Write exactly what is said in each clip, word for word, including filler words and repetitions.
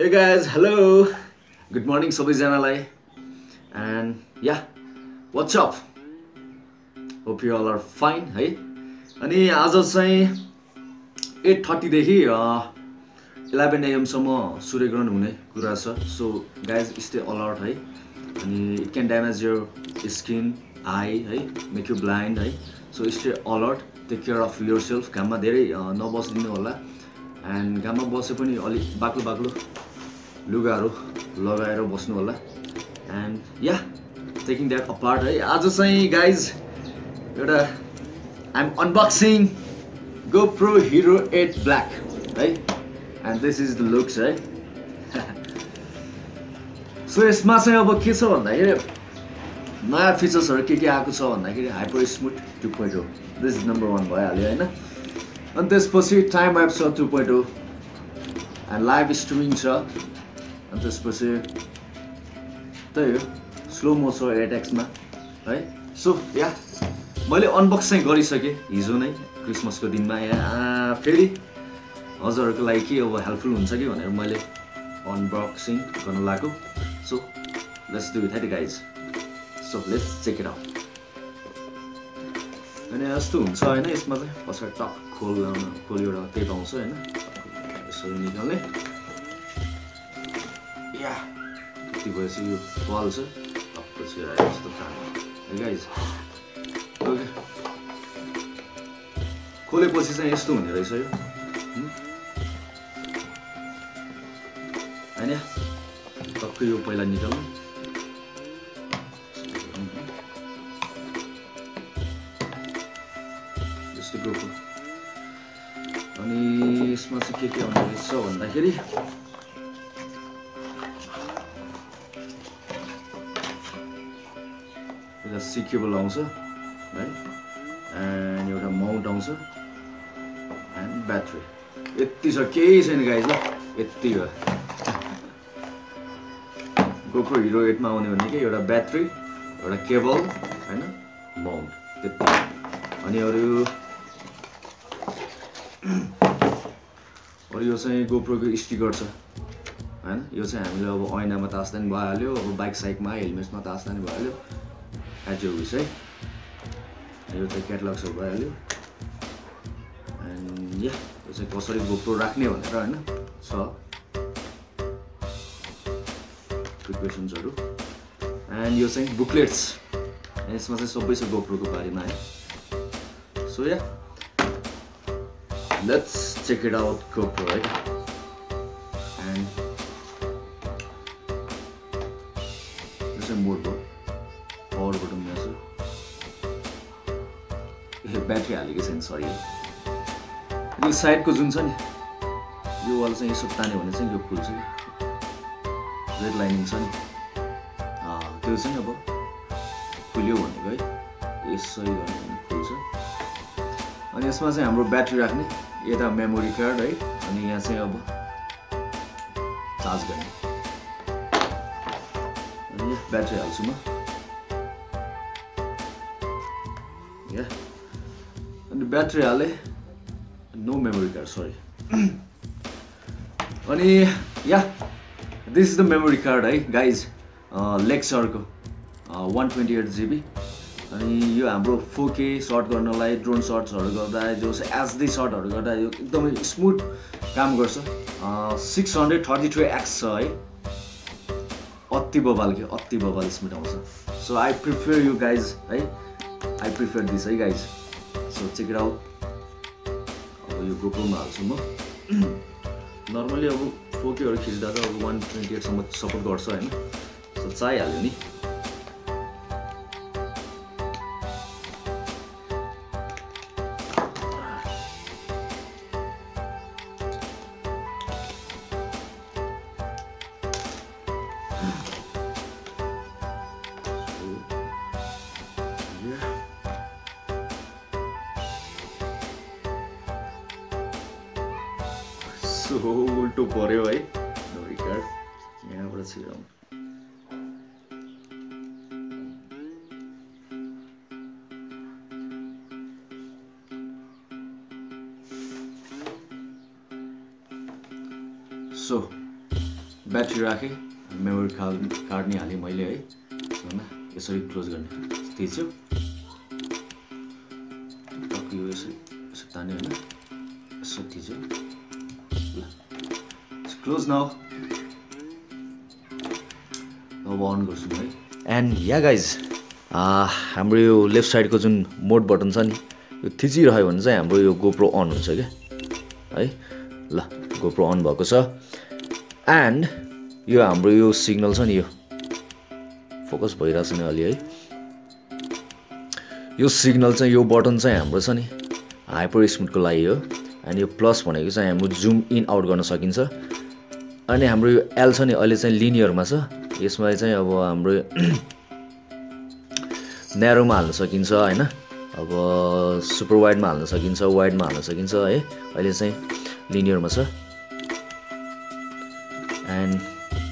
Hey guys, hello. Good morning सबैजनालाई. And yeah, what's up? Hope you all are fine है. अनि आज चाहिँ eight thirty देखि eleven A M सम्म सूर्यग्रहण हुने कुरा छ. So guys, stay alert है. अनि it can damage your skin, eye है, make you blind है. So stay alert, take care of yourself. घाममा धेरै नबस्दिनु होला. And घाममा बसे पनि अलि बाक्लो बाक्लो लुगाहरू लगाएर बस्नु होला. And yeah, taking that apart है. आज चाहिँ guys एउटा I'm unboxing GoPro Hero eight Black right? And this is the looks right? So यसमा चाहिँ अब के छ भन्दाखेरि नयाँ फिचर्सहरु के के आएको छ भन्दाखेरि Hypersmooth two point oh. This is number one भइहाल्यो हैन. अनि त्यसपछि टाइम ल्याप्स छ two point oh and live streaming छ. अनि त्यसपछि त्यही हो स्लो मो छ eight X मा है. सो या मैले अनबक्स चाहिँ गरिसके हिजो नै क्रिसमसको दिनमा. यहाँ फेरि हजुरहरुको लागि के अब हेल्पफुल हुन्छ कि भनेर मैले अनबक्सिङ गर्न लाग्यो. सो लेट्स डु इट है guys. So let's check it out. अनि यस्तो हुन्छ हैन. यसमा चाहिँ पछाडि टक खोल्न खोली एउटा टेप आउँछ हैन. यसरी निकाल्ने या यति भएपछि यो बल छ टक्क छिरायो यस्तो काम है गाइज. ओके खोलेपछि चाहिँ यस्तो हुने रहेछ यो हैन. टक्क यो पहिला निकाल्नु. यस्तो GoPro. अनि यसमा चाहिँ के के आउने रहेछ भन्दाखेरि एउटा सी केबल आउँछ है. एन्ड एउटा माउन्ट आउँछ एन्ड ब्याट्री. यति छ, केही छैन गाइज ल. यति हो GoPro Hero eight मा आउने भनेको एउटा ब्याट्री, एउटा केबल हैन, माउन्ट त्यति. अनि अरु अरु यो चाहिँ GoPro को स्टिकर छ हैन. यो चाहिँ हामीले अब ऐनामा तास्दा नि भइहाल्यो, अब बाइक साइकमा हेलमेटमा तास्दा नि भइहाल्यो. एज यु विश है. यो चाहिँ क्याटलग सब भइहाल्यो. एन्ड या यो चाहिँ कसरी GoPro राख्ने भनेर हैन छ प्रिकसन्सहरु. एन्ड यो चाहिँ बुकलेट्स. यसमा चाहिँ सबै छ GoPro को बारेमा है. So yeah let's check it out GoPro right? And this is mode button, power button यहाँ छ. यो ब्याट्री हालेको छैन सरी. यो साइडको जुन छ नि यो वाला चाहिँ यसो तान्यो भने चाहिँ यो खुल्छ कि रेड लाइनिङ छ नि त्यो चाहिँ अब खुल्यो भनेको है. यसै गर्ने भने खुल्छ. अनि यसमा चाहिँ हाम्रो ब्याट्री राख्ने, यता मेमोरी कार्ड है. अनि यहाँ चाहिँ अब चार्ज गर्ने. अनि ब्याट्री हाल्छु म या. अनि ब्याट्री हाले, नो मेमोरी कार्ड सरी. अनि yeah this is the memory card है गाइज. लेक्सरको one twenty-eight G B. अनि यो हाम्रो four K शट गर्नलाई, ड्रोन शट्सहरु गर्दा, जो एच डी शटहरु गर्दा यो एकदमै स्मुथ काम गर्छ. six thirty-three X छ है. अति बबाल के अति बबाल स्मुथ आउँछ. So I prefer you guys है. आई प्रिफर दिस है guys. So check it out. अब यो GoPro मा हाल्छु म. नर्मली अब four K हरु खिच्दा त अब one twenty-eight सम्म सपोर्ट गर्छ हैन. सो चाहिहाल्यो नि. सो उल्टो पर्यो है मेमोरी कार्ड. यहाँबाट छिराउँ. सो ब्याट्री राखेँ, मेमोरी कार्ड कार्ड नि हालेँ मैले है। हैन यसरी क्लोज गर्ने थिच्यो, टक्क यो यसरी यसो तान्यो हैन, यसो थिच्यो ल क्लोज नाउ। अब अन गर्छु है। एन्ड या गाइज हाम्रो यो लेफ्ट साइडको जुन मोड बटन छ नि यो थिचिरह्यो भने चाहिँ हाम्रो यो गोप्रो अन हुन्छ क्या है। ल गोप्रो अन भएको छ। एन्ड यो हाम्रो यो सिग्नल छ नि, यो फोकस भइरहेछ नि अलि है। यो सिग्नल चाहिँ यो बटन चाहिँ हाम्रो छ नि हाइपर स्मुथको लागि हो। अनि यो प्लस भनेको चाहिँ हाम्रो जुम इन आउट गर्न सकिन्छ। अनि हाम्रो यो एल छ नि अहिले चाहिँ लिनियरमा छ, यसमा चाहिँ अब हाम्रो न्यारोमा हाल्न सकिन्छ हैन, अब सुपर वाइडमा हाल्न सकिन्छ, वाइडमा हाल्न सकिन्छ है। अहिले चाहिँ लिनियरमा छ। एन्ड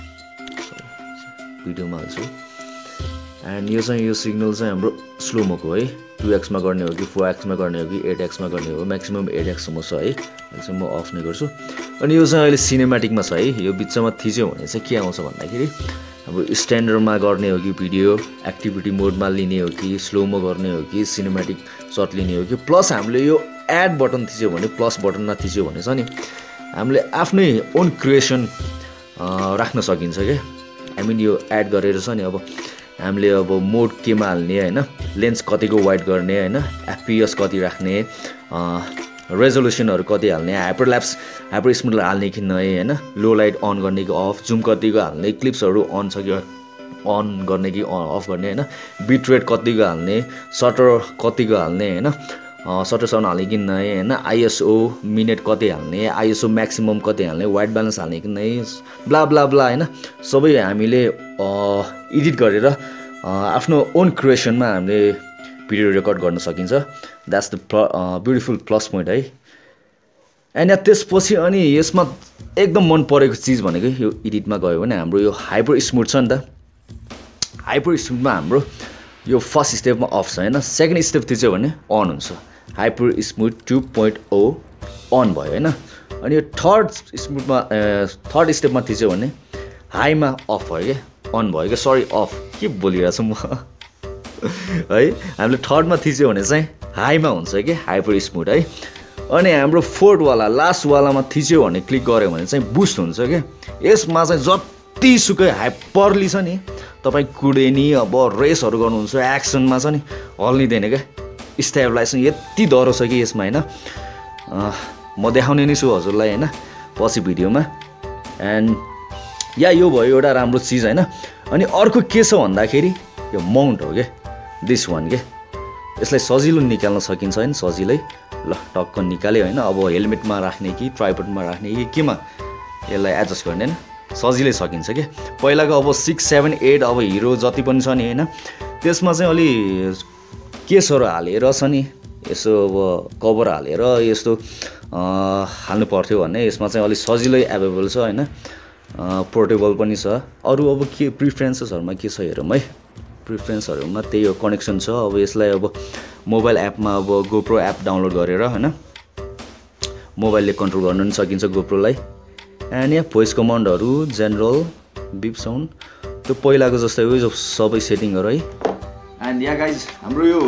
भिडियोमा हाल्छु। एन्ड यो चाहिँ यो सिग्नल चाहिँ हाम्रो स्लोमोको है, टु एक्समा गर्ने हो कि फोर एक्समा गर्ने हो कि एट एक्समा गर्ने हो, म्याक्सिमम् एट एक्ससम्म छ है। अहिले चाहिँ म अफ नै गर्छु। अनि यो चाहिँ अहिले सिनेमेटिकमा छ है। यो बिचमा थिच्यो भने चाहिँ के आउँछ भन्दाखेरि अब स्ट्यान्डर्डमा गर्ने हो कि भिडियो एक्टिभिटी मोडमा लिने हो कि स्लोमो गर्ने हो कि सिनेमेटिक सर्ट लिने हो कि, प्लस हामीले यो एड बटन थिच्यो भने प्लस बटनमा थिच्यो भने छ नि हामीले आफ्नै ओन क्रिएसन राख्न सकिन्छ क्या। आई मिन यो एड गरेर छ नि अब हामीले अब मोड केमा हाल्ने हैन, लेन्स कतिको वाइड गर्ने हैन, एफपिएस कति राख्ने, रेजोल्युसनहरू कति हाल्ने, हाइपर ल्याप्स हाइपर स्मुथ हाल्ने कि नै हैन, लो लाइट अन गर्ने कि अफ, जुम कतिको हाल्ने, क्लिप्सहरू अन छ कि अन गर्ने कि अफ गर्ने हैन, बिट रेट कतिको हाल्ने, सटर कतिको हाल्ने हैन, सटर साउन्ड हाल्ने कि नै हैन, आइएसओ मिनेट कति हाल्ने, आइएसओ म्याक्सिमम कति हाल्ने, वाइट ब्यालेन्स हाल्ने कि नै, ब्ला ब्ला ब्ला हैन। सबै हामीले एडिट गरेर आफ्नो ओन क्रिएसनमा हामीले भिडियो रेकर्ड गर्न सकिन्छ। That's the beautiful plus point है। एन्ड त्यसपछि अनि यसमा एकदम मन परेको चिज भनेको यो एडिटमा गयो भने हाम्रो यो हाइपर स्मुथ छ नि त, हाइपर स्मुथमा हाम्रो यो फर्स्ट स्टेपमा अफ छ हैन, सेकेन्ड स्टेप थिच्यो भने अन हुन्छ। Hyper smooth two point O on भयो हैन। अनि यो थर्ड स्मुथमा थर्ड स्टेपमा थिच्यो भने हाईमा अफ भयो क्या, अन भयो क्या, सरी अफ के बोलिरहेको छु म है। हामीले थर्डमा थिच्यो भने चाहिँ हाईमा हुन्छ कि हाइपर स्मुथ है। अनि हाम्रो फोर्थवाला लास्टवालामा थिच्यो भने क्लिक गऱ्यो भने चाहिँ बुस्ट हुन्छ क्या। यसमा चाहिँ जतिसुकै हाइपरली छ नि तपाईँ कुदेनी अब रेसहरू गर्नुहुन्छ एक्सनमा छ नि हल्लिँदैन क्या, स्टेबलाइजेसन यति डह्रो छ कि यसमा होइन। म देखाउने नै छु हजुरलाई होइन पछि भिडियोमा। एन्ड या यो भयो एउटा राम्रो चिज होइन। अनि अर्को के छ भन्दाखेरि यो माउन्ट हो क्या, दिस वान के, यसलाई सजिलो निकाल्न सकिन्छ होइन, सजिलै ल टक्क निकाल्यो होइन। अब हेलमेटमा राख्ने कि ट्राइपडमा राख्ने कि केमा यसलाई एडजस्ट गर्ने होइन, सजिलै सकिन्छ क्या। पहिलाको अब सिक्स सेभेन एट अब हिरो जति पनि छ नि होइन, त्यसमा चाहिँ अलि केसहरू हालेर छ नि यसो अब कभर हालेर यस्तो हाल्नु पर्थ्यो भने यसमा चाहिँ अलिक सजिलै एभाइलेबल छ होइन, पोर्टेबल पनि छ। अरू अब के प्रिफरेन्सेसहरूमा के छ हेरौँ है। प्रिफरेन्सहरूमा त्यही हो, कनेक्सन छ। अब यसलाई अब मोबाइल एपमा अब गोप्रो एप डाउनलोड गरेर होइन मोबाइलले कन्ट्रोल गर्न पनि सकिन्छ गोप्रोलाई। एन्ड यहाँ भोइस कमान्डहरू, जेनरल, बिप साउन्ड, त्यो पहिलाको जस्तै हो सबै सेटिङहरू है। एन्ड या गाइज हाम्रो यो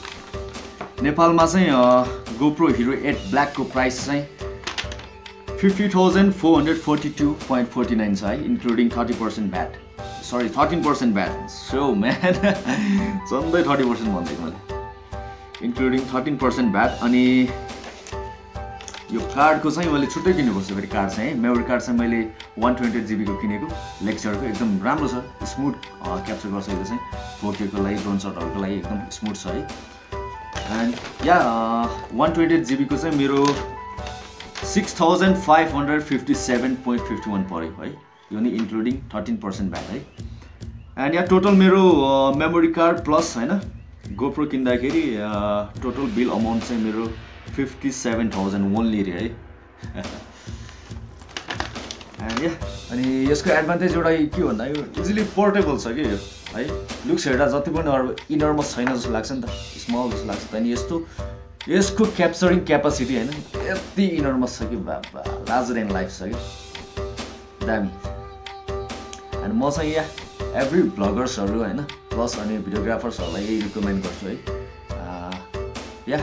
नेपालमा चाहिँ गोप्रो हिरो एट ब्ल्याकको प्राइस चाहिँ fifty thousand four hundred forty two point forty nine छ है, including thirty percent VAT, sorry thirteen percent VAT. So man सधैँ थर्टी पर्सेन्ट भनिदिएको मैले, इन्क्लुडिङ थर्टिन पर्सेन्ट ब्याट। अनि यो कार्डको चाहिँ मैले छुट्टै किन्नुपर्छ फेरि कार्ड चाहिँ है। मेमोरी कार्ड चाहिँ मैले वान ट्वेन्टी एट जिबीको किनेको, लेक्चरको एकदम राम्रो छ, स्मुथ क्याप्चर गर्छ यो चाहिँ, फोरकेको लागि ड्रोन सटहरूको लागि एकदम स्मुथ छ है। And yeah one twenty eight जिबीको चाहिँ मेरो six thousand five hundred fifty seven point fifty one पऱ्यो है, यो नि इन्क्लुडिङ थर्टिन पर्सेन्ट ब्याट है। एन्ड यहाँ टोटल मेरो मेमोरी कार्ड प्लस होइन गोप्रो किन्दाखेरि टोटल बिल अमाउन्ट चाहिँ मेरो फिफ्टी सेभेन थाउजन्ड ओन्ली रे है। एन्ड या अनि यसको एडभान्टेज एउटा के भन्दा यो इजिली पोर्टेबल छ कि यो है, लुक्स हेर्दा जति पनि अरू इनर्मस छैन जस्तो लाग्छ नि त, स्मल जस्तो लाग्छ त। अनि यस्तो यसको क्याप्चरिङ क्यापासिटी होइन यति इनर्मस छ कि बाबा लार्जर देन लाइफ छ कि, दामी। अनि म चाहिँ यहाँ एभ्री भ्लगर्सहरू होइन प्लस अनि भिडियोग्राफर्सहरूलाई यही रिकमेन्ड गर्छु है या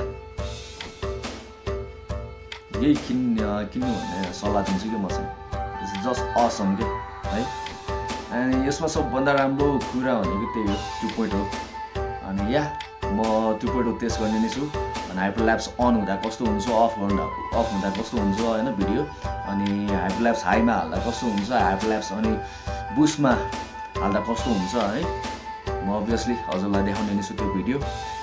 यही किन् किन्नु भन्ने सल्लाह दिन्छु कि म चाहिँ इट्स जस्ट असम के है अनि यसमा सबभन्दा राम्रो कुरा भनेको त्यही हो टु पोइन्ट हो अनि या म टु पोइन्ट हो टेस्ट गर्ने नै छु अनि हाइपरल्याप्स अन हुँदा कस्तो हुन्छ अफ गर्दा अफ हुँदा कस्तो हुन्छ होइन भिडियो अनि हाइपरल्याप्स हाईमा हाल्दा कस्तो हुन्छ हाइपरल्याप्स अनि बुस्टमा हाल्दा कस्तो हुन्छ है म अभियसली हजुरलाई देखाउने नै छु त्यो भिडियो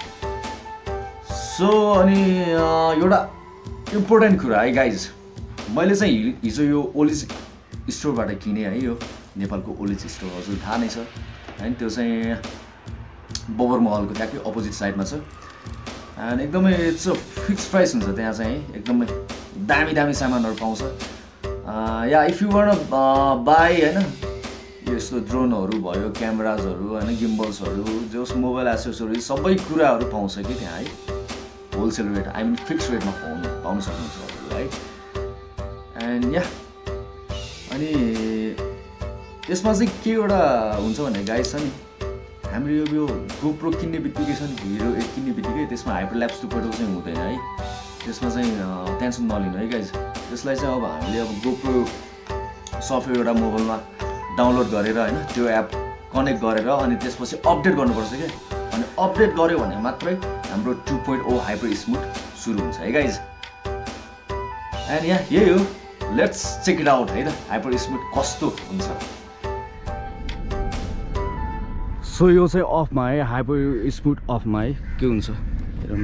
सो अनि एउटा इम्पोर्टेन्ट कुरा है गाइज मैले चाहिँ हिजो यो ओलिज स्टोरबाट किने है यो नेपालको ओलिज स्टोर हजुर थाहा नै छ होइन त्यो चाहिँ बबर महलको ट्याक्कै अपोजिट साइडमा छ एन्ड एकदमै इट्स अ फिक्स प्राइस हुन्छ त्यहाँ चाहिँ एकदमै दामी दामी सामानहरू पाउँछ yeah if you want buy होइन यस्तो ड्रोनहरू भयो क्यामेराजहरू होइन गिम्बल्सहरू जस मोबाइल एसेसरिज सबै कुराहरू पाउँछ कि त्यहाँ है wholesale rate I mean fix रेटमा पाउनु पाउनु सक्नुहुन्छ हजुरले है एन्ड या अनि यसमा चाहिँ के एउटा हुन्छ भने गाइस छ नि हाम्रो यो यो गोप्रो किन्ने बित्तिकै छ नि हिरो एक किन्ने बित्तिकै त्यसमा हाइपरल्याप्स टु पोइन्ट चाहिँ हुँदैन है त्यसमा चाहिँ टेन्सन नलिनु है गाइस त्यसलाई चाहिँ अब हामीले अब गोप्रो सफ्टवेयर एउटा मोबाइलमा डाउनलोड गरेर होइन त्यो एप कनेक्ट गरेर अनि त्यसपछि अपडेट गर्नुपर्छ क्या अनि अपडेट गऱ्यो भने मात्रै हाम्रो two point O hyper smooth सुरु हुन्छ है गाइज एन्ड यहाँ यही हो लेट्स चेक इट आउट है त हाइपर स्मुथ कस्तो हुन्छ सो यो चाहिँ अफमा है हाइपर स्मुथ अफमा है के हुन्छ हेरौँ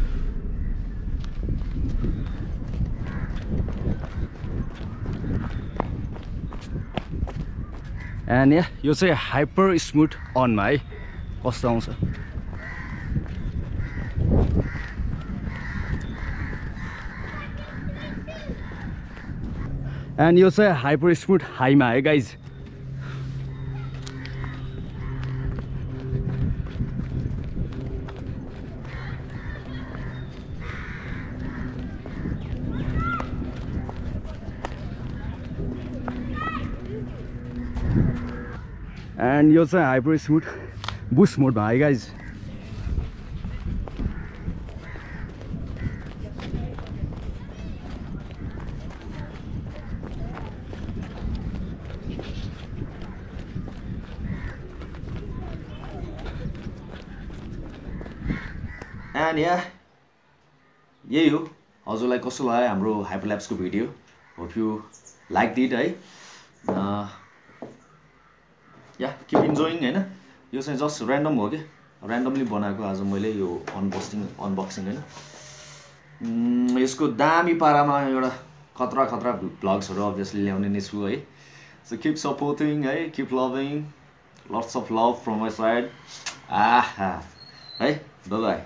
एन्ड या यो चाहिँ हाइपर स्मुथ अनमा है कस्तो आउँछ एन्ड यो चाहिँ हाइपर स्मुथ हाईमा है गाइज एन्ड यो चाहिँ हाइपर स्मुथ बुस्ट मोडमा है गाइज एन्ड या यही हो हजुरलाई कस्तो लाग्यो हाम्रो हाइपरल्याप्सको video hope you like it है या किप इन्जोइङ होइन यो चाहिँ जस्ट ऱ्यान्डम हो कि ऱ्यान्डमली बनाएको आज मैले यो अनबक्सिङ अनबक्सिङ होइन यसको दामी पारामा एउटा खतरा खतरा भ्लग्सहरू अभियसली ल्याउने नै छु है सो किप सपोर्टिङ है keep loving lots of love from my side आहा है bye bye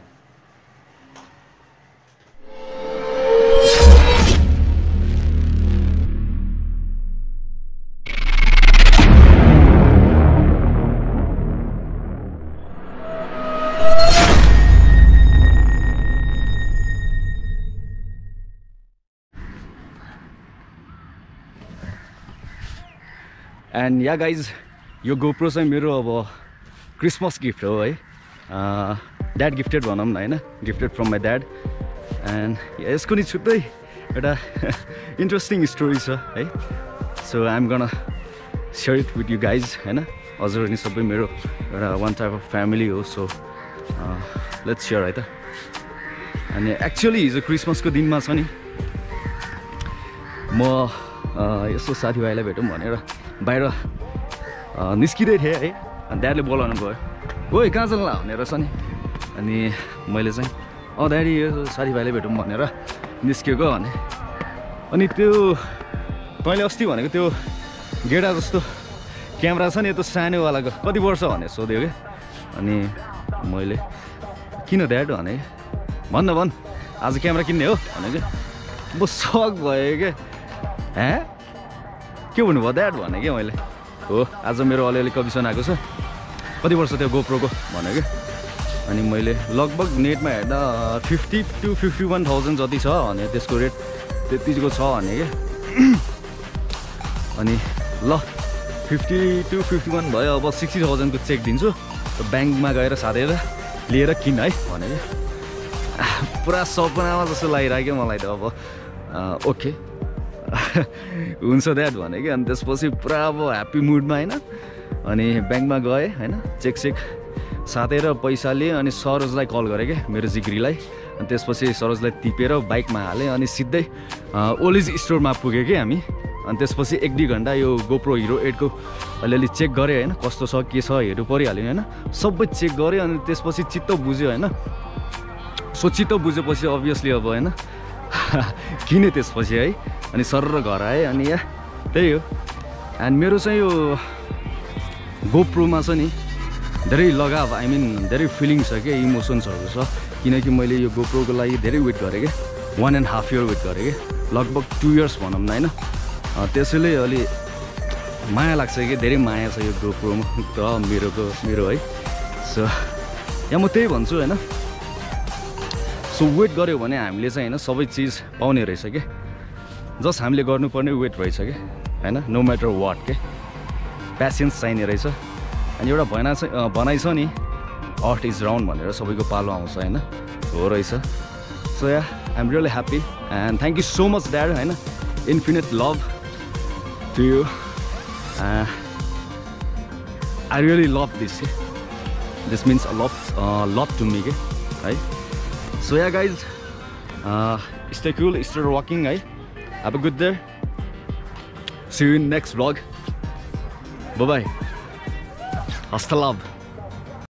and yeah guys यो गोप्रो चाहिँ मेरो अब क्रिसमस गिफ्ट हो है ड्याड गिफ्टेड भनौँ न होइन gifted from my dad and यसको नि छुट्टै एउटा इन्ट्रेस्टिङ स्टोरी छ है so I am gonna share it with you guys होइन हजुर नि सबै मेरो एउटा वान टाइप अफ फ्यामिली हो सो लेट्स सेयर है त अनि एक्चुअली हिजो क्रिसमसको दिनमा छ नि म यसो साथीभाइलाई भेटौँ भनेर बाहिर निस्किँदै थिएँ है अनि ड्याडले बोलाउनु भयो ओइ कहाँ जान्ला भनेर छ नि अनि मैले चाहिँ अँ ड्याडी यो साथीभाइलाई भेटौँ भनेर निस्किएको भने अनि त्यो तैँले अस्ति भनेको त्यो गेडा जस्तो क्यामेरा छ नि त्यो सानोवालाको कति वर्ष भनेर सोध्यो क्या अनि मैले किन ड्याड भने भन्न भन् आज क्यामेरा किन्ने हो भने क्या म सक भयो क्या हाँ के भन्नुभयो ड्याड भने क्या मैले हो आज मेरो अलिअलि कमिसन आएको छ कति वर्ष त्यो गोप्रोको भने क्या अनि मैले लगभग नेटमा हेर्दा fifty to fifty one thousand जति छ भने त्यसको रेट त्यतिको छ भने क्या अनि ल फिफ्टी टू फिफ्टी वान भयो अब सिक्सटी थाउजन्डको चेक दिन्छु ब्याङ्कमा गएर साथेर लिएर किन है भनेर पुरा सपनामा जस्तो लागिरहेको मलाई त अब ओके हुन्छ द्याट भने कि अनि त्यसपछि पुरा अब ह्याप्पी मुडमा होइन अनि ब्याङ्कमा गएँ होइन चेक चेक साथेर पैसा लिएँ अनि सरोजलाई कल गरेँ क्या मेरो जिग्रीलाई अनि त्यसपछि सरोजलाई टिपेर बाइकमा हालेँ अनि सिधै ओलिज स्टोरमा पुगेँ कि हामी अनि त्यसपछि एक दुई घन्टा यो गोप्रो हिरो एटको अलिअलि चेक गरेँ होइन कस्तो छ के छ हेर्नु परिहाल्यो होइन सबै चेक गरेँ अनि त्यसपछि चित्त बुझ्यो होइन सो चित्त बुझेपछि अभियसली अब होइन किनेँ त्यसपछि है अनि सरर घर आएँ अनि या त्यही हो एन्ड मेरो चाहिँ यो गोप्रोमा चाहिँ नि धेरै लगाव आई मिन धेरै फिलिङ छ क्या इमोसन्सहरू छ किनकि मैले यो गोप्रोको लागि धेरै वेट गरेँ क्या one and half year wait गरेँ क्या लगभग टु इयर्स भनौँ न होइन त्यसैले अलि माया लाग्छ कि धेरै माया छ यो गोप्रोमा त मेरोको मेरो है सो यहाँ म त्यही भन्छु होइन सो वेट गऱ्यो भने हामीले चाहिँ होइन सबै चिज पाउने रहेछ क्या जस्ट हामीले गर्नुपर्ने वेट रहेछ क्या होइन नो म्याटर वाट के प्यासेन्स चाहिने रहेछ अनि एउटा भना चाहिँ भनाइ छ नि अर्थ इज राउन्ड भनेर सबैको पालो आउँछ होइन हो रहेछ so yeah I am really happy and thank you so much dad होइन infinite love to you I really love this this means a love love to me के है so yeah guys stay cool stay walking है have a good day see you in next vlog bye bye हस्ता love